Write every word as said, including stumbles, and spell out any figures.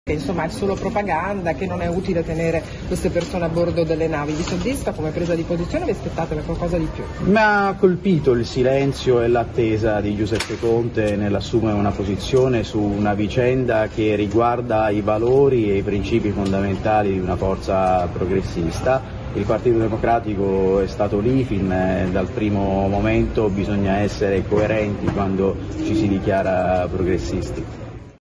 Insomma è solo propaganda, che non è utile tenere queste persone a bordo delle navi. Vi soddisfa come presa di posizione o vi aspettate qualcosa di più? Mi ha colpito il silenzio e l'attesa di Giuseppe Conte nell'assumere una posizione su una vicenda che riguarda i valori e i principi fondamentali di una forza progressista. Il Partito Democratico è stato lì fin dal primo momento, bisogna essere coerenti quando ci si dichiara progressisti.